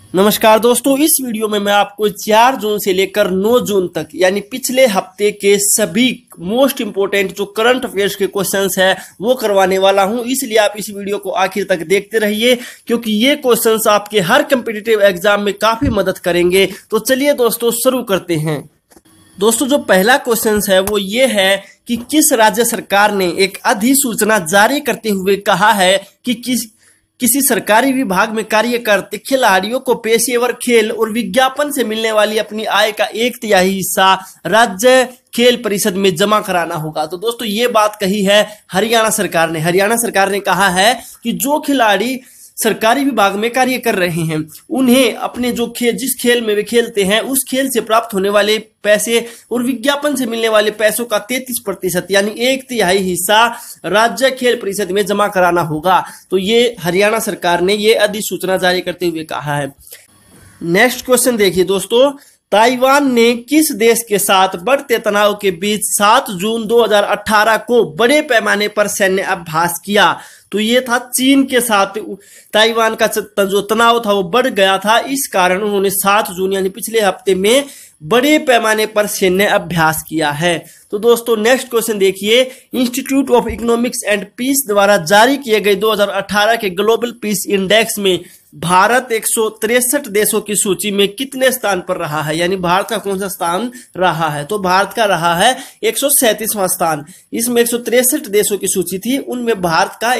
नमस्कार दोस्तों, इस वीडियो में मैं आपको 4 जून से लेकर 9 जून तक यानी पिछले हफ्ते के सभी मोस्ट इंपोर्टेंट जो करंट अफेयर्स के क्वेश्चंस है वो करवाने वाला हूं। इसलिए आप इस वीडियो को आखिर तक देखते रहिए क्योंकि ये क्वेश्चंस आपके हर कॉम्पिटिटिव एग्जाम में काफी मदद करेंगे। तो चलिए दोस्तों शुरू करते हैं। दोस्तों जो पहला क्वेश्चन है वो ये है कि किस राज्य सरकार ने एक अधिसूचना जारी करते हुए कहा है कि किसी सरकारी विभाग में कार्य करते खिलाड़ियों को पेशेवर खेल और विज्ञापन से मिलने वाली अपनी आय का 1/3 हिस्सा राज्य खेल परिषद में जमा कराना होगा। तो दोस्तों ये बात कही है हरियाणा सरकार ने। हरियाणा सरकार ने कहा है कि जो खिलाड़ी सरकारी विभाग में कार्य कर रहे हैं उन्हें अपने जो जिस खेल में वे खेलते हैं उस खेल से प्राप्त होने वाले पैसे और विज्ञापन से मिलने वाले पैसों का 33% यानी 1/3 हिस्सा राज्य खेल परिषद में जमा कराना होगा। तो ये हरियाणा सरकार ने ये अधिसूचना जारी करते हुए कहा है। नेक्स्ट क्वेश्चन देखिए दोस्तों, ताइवान ने किस देश के साथ बढ़ते तनाव के बीच 7 जून 2018 को बड़े पैमाने पर सैन्य अभ्यास किया? तो ये था चीन के साथ। ताइवान का जो तनाव था वो बढ़ गया था, इस कारण उन्होंने 7 जून यानी पिछले हफ्ते में बड़े पैमाने पर सैन्य अभ्यास किया है। तो दोस्तों नेक्स्ट क्वेश्चन देखिए, institute of economics and peace द्वारा जारी किए गए 2018 के ग्लोबल पीस इंडेक्स में भारत 163 देशों की सूची में कितने स्थान पर रहा है, यानी भारत का कौन सा स्थान रहा है? तो भारत का रहा है 137वां स्थान। इसमें 163 देशों की सूची थी, उनमें भारत का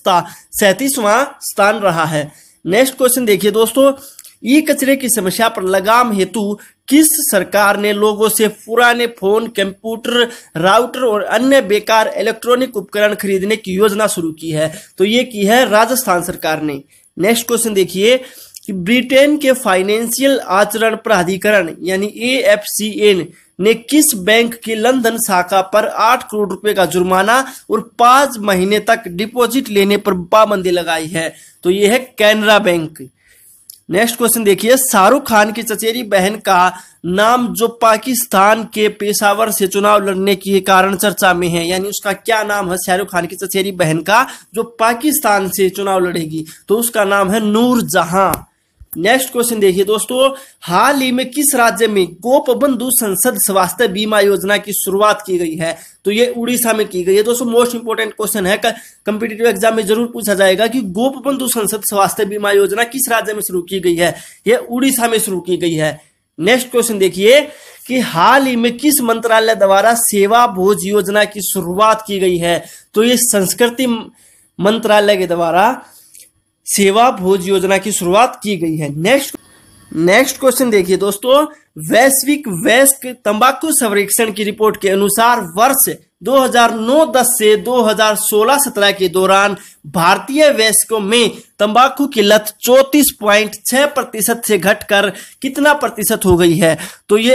137वां स्थान रहा है। नेक्स्ट क्वेश्चन देखिए दोस्तों, ई कचरे की समस्या पर लगाम हेतु किस सरकार ने लोगों से पुराने फोन, कंप्यूटर, राउटर और अन्य बेकार इलेक्ट्रॉनिक उपकरण खरीदने की योजना शुरू की है? तो ये की है राजस्थान सरकार ने। नेक्स्ट क्वेश्चन देखिए कि ब्रिटेन के फाइनेंशियल आचरण प्राधिकरण यानी AFCN ने किस बैंक की लंदन शाखा पर 8 करोड़ रुपए का जुर्माना और 5 महीने तक डिपॉजिट लेने पर पाबंदी लगाई है? तो ये है कैनरा बैंक। नेक्स्ट क्वेश्चन देखिए, शाहरुख खान की चचेरी बहन का नाम जो पाकिस्तान के पेशावर से चुनाव लड़ने के कारण चर्चा में है, यानी उसका क्या नाम है? शाहरुख खान की चचेरी बहन का जो पाकिस्तान से चुनाव लड़ेगी तो उसका नाम है नूरजहां। नेक्स्ट क्वेश्चन देखिए दोस्तों, हाल ही में किस राज्य में गोपबंधु संसद स्वास्थ्य बीमा योजना की शुरुआत की गई है? तो ये उड़ीसा में की गई है। दोस्तों मोस्ट इंपोर्टेंट क्वेश्चन है, कॉम्पिटिटिव एग्जाम में जरूर पूछा जाएगा कि गोपबंधु संसद स्वास्थ्य बीमा योजना किस राज्य में शुरू की गई है? ये उड़ीसा में शुरू की गई है। नेक्स्ट क्वेश्चन देखिए कि हाल ही में किस मंत्रालय द्वारा सेवा भोज योजना की शुरुआत की गई है? तो ये संस्कृति मंत्रालय के द्वारा सेवा भोज योजना की शुरुआत की गई है। नेक्स्ट क्वेश्चन देखिए दोस्तों, वैश्विक वयस्क तंबाकू सर्वेक्षण की रिपोर्ट के अनुसार वर्ष 2009-10 से 2016-17 के दौरान भारतीय वयस्कों में तंबाकू की लत 34.6% से घटकर कितना प्रतिशत हो गई है? तो ये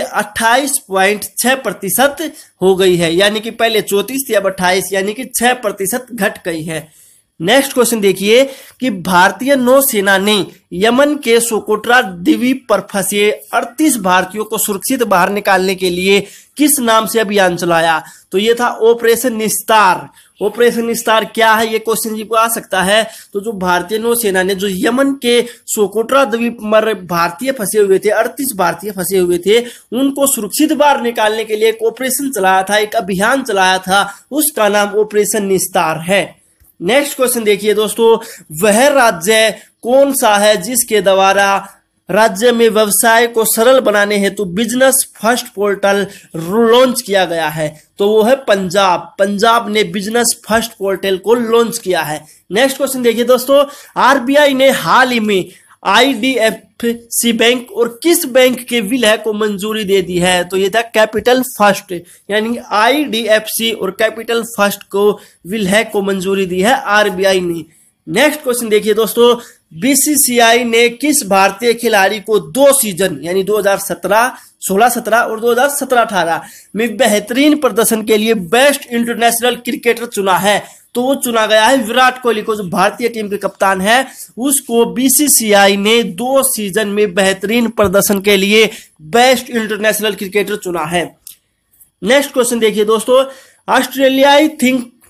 28.6% हो गई है, यानी कि पहले 34 थी अब 28 यानी कि 6% घट गई है। नेक्स्ट क्वेश्चन देखिए कि भारतीय नौसेना ने यमन के सोकोट्रा द्वीप पर फंसे 38 भारतीयों को सुरक्षित बाहर निकालने के लिए किस नाम से अभियान चलाया? तो ये था ऑपरेशन निस्तार। ऑपरेशन निस्तार क्या है, ये क्वेश्चन जी को आ सकता है। तो जो भारतीय नौसेना ने जो यमन के सोकोट्रा द्वीप पर भारतीय फंसे हुए थे, 38 भारतीय फंसे हुए थे, उनको सुरक्षित बाहर निकालने के लिए एक ऑपरेशन चलाया था, एक अभियान चलाया था, उसका नाम ऑपरेशन निस्तार है। नेक्स्ट क्वेश्चन देखिए दोस्तों, वह राज्य कौन सा है जिसके द्वारा राज्य में व्यवसाय को सरल बनाने हेतु बिजनेस फर्स्ट पोर्टल लॉन्च किया गया है? तो वो है पंजाब। पंजाब ने बिजनेस फर्स्ट पोर्टल को लॉन्च किया है। नेक्स्ट क्वेश्चन देखिए दोस्तों, RBI ने हाल ही में IDFC बैंक और किस बैंक के विलय को मंजूरी दे दी है? तो ये था कैपिटल फर्स्ट, यानी IDFC और कैपिटल फर्स्ट को विलय को मंजूरी दी है RBI ने। नेक्स्ट क्वेश्चन देखिए दोस्तों, BCCI ने किस भारतीय खिलाड़ी को 2 सीजन यानी 2016-17 और 2017-18 में बेहतरीन प्रदर्शन के लिए बेस्ट इंटरनेशनल क्रिकेटर चुना है? तो वो चुना गया है विराट कोहली को, जो भारतीय टीम के कप्तान है उसको BCCI ने 2 सीजन में बेहतरीन प्रदर्शन के लिए बेस्ट इंटरनेशनल क्रिकेटर चुना है। नेक्स्ट क्वेश्चन देखिए दोस्तों, ऑस्ट्रेलियाई think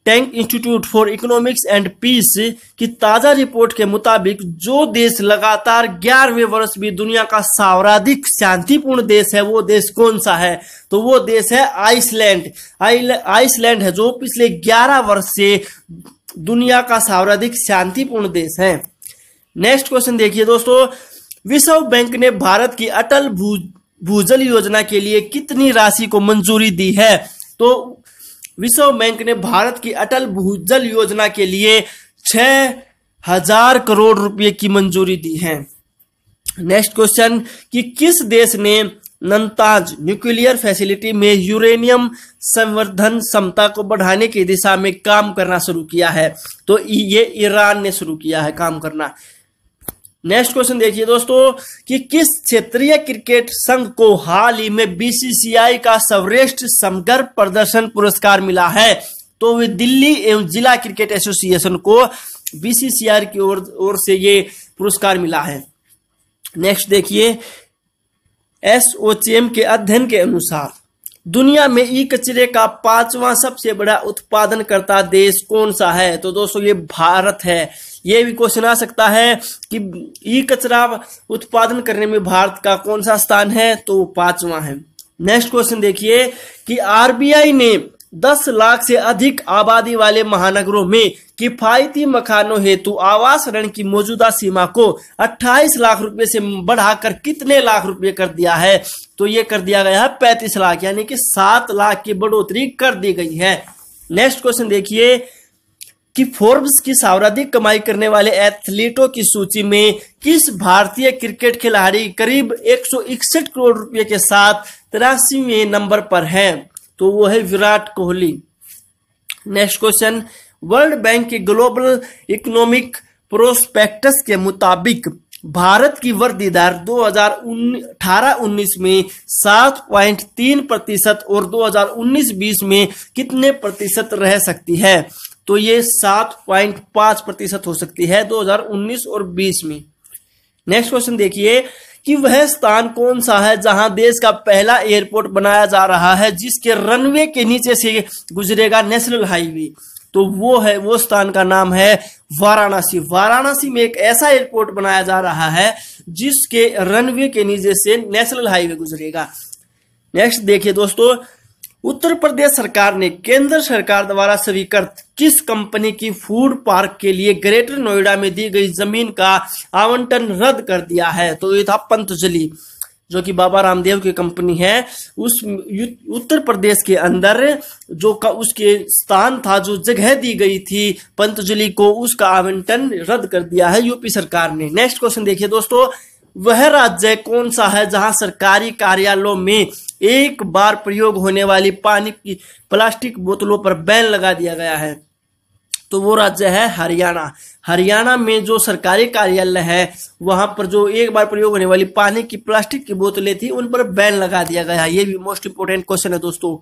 tank institute for economics and peace की ताजा रिपोर्ट के मुताबिक जो देश लगातार 11वें वर्ष भी दुनिया का सर्वाधिक शांतिपूर्ण देश है, वो देश कौन सा है? तो वो देश है आइसलैंड। आइसलैंड है जो पिछले 11 वर्ष से दुनिया का सर्वाधिक शांतिपूर्ण देश है। नेक्स्ट क्वेश्चन देखिए दोस्तों, विश्व बैंक ने भारत की अटल भूजल योजना के लिए कितनी राशि को मंजूरी दी है? तो विश्व बैंक ने भारत की अटल भूजल योजना के लिए 6000 करोड़ रुपए की मंजूरी दी है। नेक्स्ट क्वेश्चन कि किस देश ने नंताज न्यूक्लियर फैसिलिटी में यूरेनियम संवर्धन क्षमता को बढ़ाने की दिशा में काम करना शुरू किया है? तो ये ईरान ने शुरू किया है काम करना। नेक्स्ट क्वेश्चन देखिए दोस्तों कि किस क्षेत्रीय क्रिकेट संघ को हाल ही में बीसीसीआई का सर्वश्रेष्ठ समग्र प्रदर्शन पुरस्कार मिला है? तो वे दिल्ली एवं जिला क्रिकेट एसोसिएशन को बीसीसीआई की ओर से ये पुरस्कार मिला है। नेक्स्ट देखिए, एसओचएम के अध्ययन के अनुसार दुनिया में ई कचरे का 5वां सबसे बड़ा उत्पादनकर्ता देश कौन सा है? तो दोस्तों ये भारत है। ये भी क्वेश्चन आ सकता है कि ई कचरा उत्पादन करने में भारत का कौन सा स्थान है? तो 5वां है। नेक्स्ट क्वेश्चन देखिए कि आरबीआई ने 10 लाख से अधिक आबादी वाले महानगरों में किफायती मकानों हेतु आवास ऋण की मौजूदा सीमा को 28 लाख रुपए से बढ़ाकर कितने लाख रुपए कर दिया है? तो ये कर दिया गया है 35 लाख, यानी कि 7 लाख की बढ़ोतरी कर दी गई है। नेक्स्ट क्वेश्चन देखिए कि फोर्ब्स की सर्वाधिक कमाई करने वाले एथलीटों की सूची में किस भारतीय क्रिकेट खिलाड़ी करीब 161 करोड़ रुपए के साथ 83वें नंबर पर है? तो वो है Virat Kohli. Next question, world bank के ग्लोबल इकोनॉमिक प्रोस्पेक्टस के मुताबिक भारत की वृद्धि दर 2018-19 में 7.3% और 2019-20 में कितने प्रतिशत रह सकती है? तो ये 7.5% हो सकती है 2019 और 20 में। नेक्स्ट क्वेश्चन देखिए कि वह स्थान कौन सा है जहां देश का पहला एयरपोर्ट बनाया जा रहा है जिसके रनवे के नीचे से गुजरेगा नेशनल हाईवे? तो वो स्थान का नाम है वाराणसी। वाराणसी में एक ऐसा एयरपोर्ट बनाया जा रहा है जिसके रनवे के नीचे से नेशनल हाईवे गुजरेगा। नेक्स्ट देखिए दोस्तों, उत्तर प्रदेश सरकार ने केंद्र सरकार द्वारा स्वीकृत किस कंपनी की फूड पार्क के लिए ग्रेटर नोएडा में दी गई जमीन का आवंटन रद्द कर दिया है? तो ये था पतंजलि, जो कि बाबा रामदेव की कंपनी है। उस उत्तर प्रदेश के अंदर उसके स्थान था, जो जगह दी गई थी पतंजलि को, उसका आवंटन रद्द कर दिया है यूपी सरकार ने। नेक्स्ट क्वेश्चन देखिए दोस्तों, वह राज्य कौन सा है जहां सरकारी कार्यालयों में एक बार प्रयोग होने वाली पानी की प्लास्टिक बोतलों पर बैन लगा दिया गया है? तो वो राज्य है हरियाणा। हरियाणा में जो सरकारी कार्यालय है वहां पर जो एक बार प्रयोग होने वाली पानी की प्लास्टिक की बोतलें थी उन पर बैन लगा दिया गया। ये भी मोस्ट इंपोर्टेंट क्वेश्चन है दोस्तों।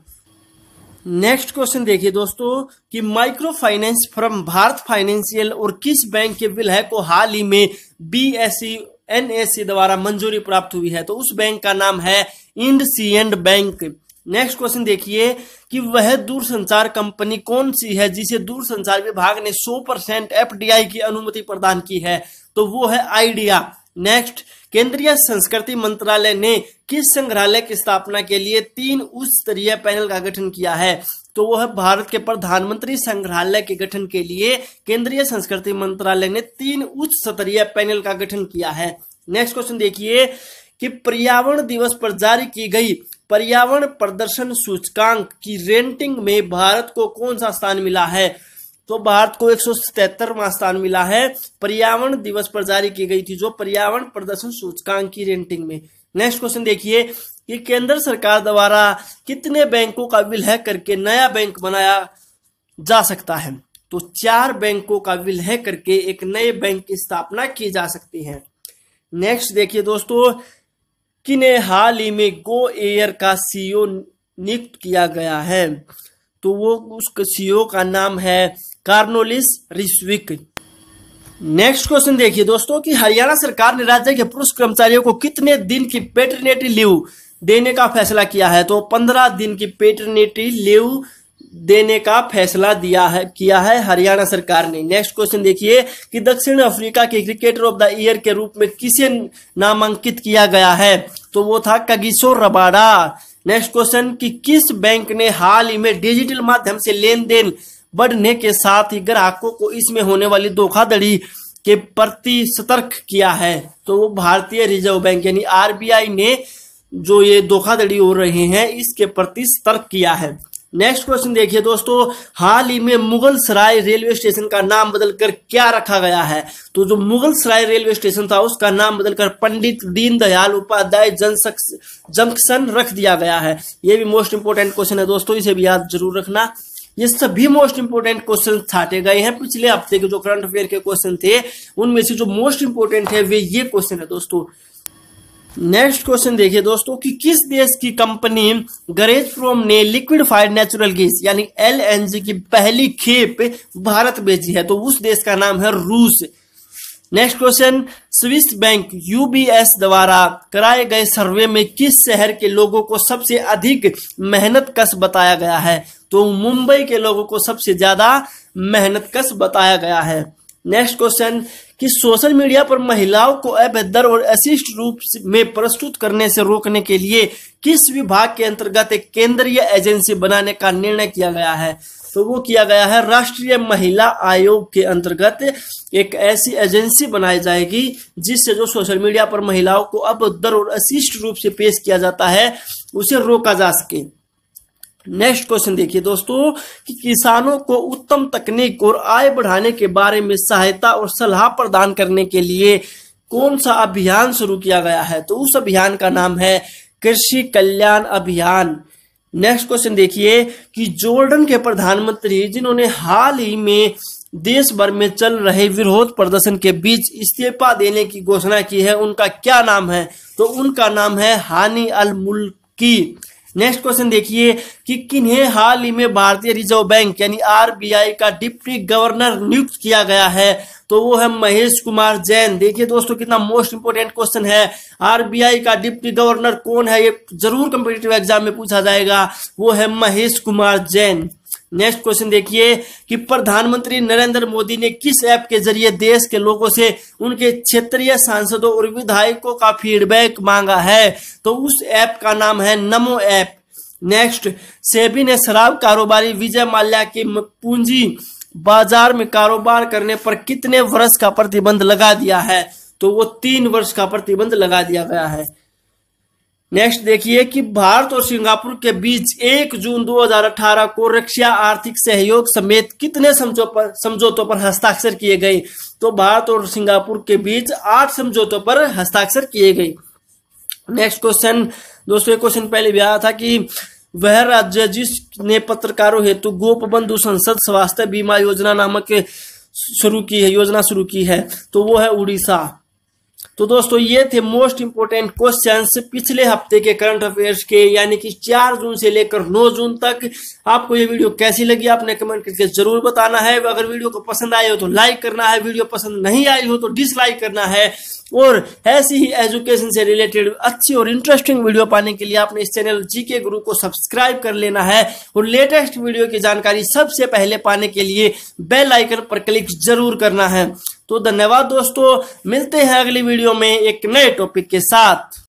नेक्स्ट क्वेश्चन देखिए दोस्तों कि micro finance firm Bharat financial और किस बैंक के विलय को हाल ही में बीएसई एनएससी द्वारा मंजूरी प्राप्त हुई है? तो उस बैंक का नाम है इंडसिएंड बैंक। नेक्स्ट क्वेश्चन देखिए कि वह दूरसंचार कंपनी कौन सी है जिसे दूरसंचार विभाग ने 100% एफडीआई की अनुमति प्रदान की है? तो वो है आइडिया। नेक्स्ट, केंद्रीय संस्कृति मंत्रालय ने किस संग्रहालय की स्थापना के लिए 3 उच्च स्तरीय पैनल का गठन किया है? तो वो है भारत के प्रधानमंत्री संग्रहालय के गठन के लिए केंद्रीय संस्कृति मंत्रालय ने 3 उच्च स्तरीय पैनल का गठन किया है। नेक्स्ट क्वेश्चन देखिए कि पर्यावरण दिवस पर जारी की गई पर्यावरण प्रदर्शन सूचकांक की रेटिंग में भारत को कौन सा स्थान मिला है? तो भारत को 177वां स्थान मिला है पर्यावरण दिवस पर जारी की गई थी जो पर्यावरण प्रदर्शन सूचकांक की रेटिंग में। नेक्स्ट क्वेश्चन देखिए कि केंद्र सरकार द्वारा कितने बैंकों का विलय करके नया बैंक बनाया जा सकता है? तो 4 बैंकों का विलय करके एक नए बैंक की स्थापना की जा सकती है। नेक्स्ट देखिए दोस्तों, किन्हें हाल ही में गो एयर का सीईओ नियुक्त किया गया है? तो वो उस सीईओ का नाम है कार्नोलिस रिस्विक। नेक्स्ट क्वेश्चन देखिए दोस्तों कि हरियाणा सरकार ने राज्य के पुरुष कर्मचारियों को कितने दिन की पैटर्निटी लीव देने का फैसला किया है? तो 15 दिन की पैटर्निटी लीव देने का फैसला किया है हरियाणा सरकार ने। नेक्स्ट क्वेश्चन देखिए कि दक्षिण अफ्रीका के क्रिकेटर ऑफ द ईयर के रूप में किसे नामांकित किया गया है, तो वो था कगिसो रबाडा। नेक्स्ट क्वेश्चन कि किस बैंक ने हाल ही में डिजिटल माध्यम से लेन देन बढ़ने के साथ ही ग्राहकों को इसमें होने वाली धोखाधड़ी के प्रति सतर्क किया है, तो वो भारतीय रिजर्व बैंक यानी आरबीआई ने जो ये धोखाधड़ी हो रही है इसके प्रति सतर्क किया है। नेक्स्ट क्वेश्चन देखिए दोस्तों, हाल ही में मुगल सराय रेलवे स्टेशन का नाम बदलकर क्या रखा गया है, तो जो मुगल सराय रेलवे स्टेशन था उसका नाम बदलकर पंडित दीनदयाल उपाध्याय जंक्शन रख दिया गया है। ये भी मोस्ट इंपोर्टेंट क्वेश्चन है दोस्तों, इसे भी याद जरूर रखना। ये सभी मोस्ट इंपोर्टेंट क्वेश्चन छाटे गए हैं पिछले हफ्ते के जो करंट अफेयर के क्वेश्चन थे उनमें से जो मोस्ट इंपोर्टेंट है वे ये क्वेश्चन है दोस्तों। नेक्स्ट क्वेश्चन देखिए दोस्तों कि किस देश की कंपनी गैज़प्रोम ने लिक्विफाइड नेचुरल गैस यानी एलएनजी की पहली खेप भारत भेजी है, तो उस देश का नाम है रूस। Next question, Swiss bank UBS द्वारा कराए गए सर्वे में किस शहर के लोगों को सबसे अधिक मेहनतकश बताया गया है, तो मुंबई के लोगों को सबसे ज्यादा मेहनतकश बताया गया है। नेक्स्ट क्वेश्चन कि सोशल मीडिया पर महिलाओं को अभद्र और अशिष्ट रूप में प्रस्तुत करने से रोकने के लिए किस विभाग के अंतर्गत एक केंद्रीय एजेंसी बनाने का निर्णय किया गया है, तो वो किया गया है राष्ट्रीय महिला आयोग के अंतर्गत एक ऐसी एजेंसी बनाई जाएगी जिससे जो सोशल मीडिया पर महिलाओं को अभद्र और अशिष्ट रूप से पेश किया जाता है उसे रोका जा सके। नेक्स्ट क्वेश्चन देखिए दोस्तों कि किसानों को उत्तम तकनीक और आय बढ़ाने के बारे में सहायता और सलाह प्रदान करने के लिए कौन सा अभियान शुरू किया गया है, तो उस अभियान का नाम है कृषि कल्याण अभियान। नेक्स्ट क्वेश्चन देखिए कि जॉर्डन के प्रधानमंत्री जिन्होंने हाल ही में देश भर में चल रहे विरोध प्रदर्शन के बीच इस्तीफा देने की घोषणा की है उनका क्या नाम है, तो उनका नाम है हानी अल मुल्की। नेक्स्ट क्वेश्चन देखिए कि किन्हें हाल ही में भारतीय रिजर्व बैंक यानी आरबीआई का डिप्टी गवर्नर नियुक्त किया गया है, तो वो है महेश कुमार जैन। देखिए दोस्तों कितना मोस्ट इंपोर्टेंट क्वेश्चन है, आरबीआई का डिप्टी गवर्नर कौन है ये जरूर कॉम्पिटिटिव एग्जाम में पूछा जाएगा, वो है महेश कुमार जैन। नेक्स्ट क्वेश्चन देखिए कि प्रधानमंत्री नरेंद्र मोदी ने किस ऐप के जरिए देश के लोगों से उनके क्षेत्रीय सांसदों और विधायकों का फीडबैक मांगा है, तो उस ऐप का नाम है नमो ऐप। नेक्स्ट, सेबी ने शराब कारोबारी विजय माल्या के पूंजी बाजार में कारोबार करने पर कितने वर्ष का प्रतिबंध लगा दिया है, तो वो 3 वर्ष का प्रतिबंध लगा दिया गया है। नेक्स्ट देखिए कि भारत और सिंगापुर के बीच 1 जून 2018 को रक्षा आर्थिक सहयोग समेत कितने समझौतों पर हस्ताक्षर किए गए, तो भारत और सिंगापुर के बीच 8 समझौतों पर हस्ताक्षर किए गए। नेक्स्ट क्वेश्चन दोस्तों, क्वेश्चन पहले भी आया था कि वह राज्य जिसने पत्रकारों हेतु गोपबंधु संसद स्वास्थ्य बीमा योजना नामक योजना शुरू की है, तो वो है उड़ीसा। तो दोस्तों ये थे मोस्ट इंपोर्टेंट क्वेश्चंस पिछले हफ्ते के करंट अफेयर्स के, यानी कि 4 जून से लेकर 9 जून तक। आपको ये वीडियो कैसी लगी आपने कमेंट करके जरूर बताना है। अगर वीडियो को पसंद आए हो तो लाइक करना है, वीडियो पसंद नहीं आई हो तो डिसलाइक करना है। और ऐसी ही एजुकेशन से रिलेटेड अच्छी और इंटरेस्टिंग वीडियो पाने के लिए आपने इस चैनल जीके गुरु को सब्सक्राइब कर लेना है और लेटेस्ट वीडियो की जानकारी सबसे पहले पाने के लिए बेल आइकन पर क्लिक जरूर करना है। तो धन्यवाद दोस्तों, मिलते हैं अगली वीडियो में एक नए टॉपिक के साथ।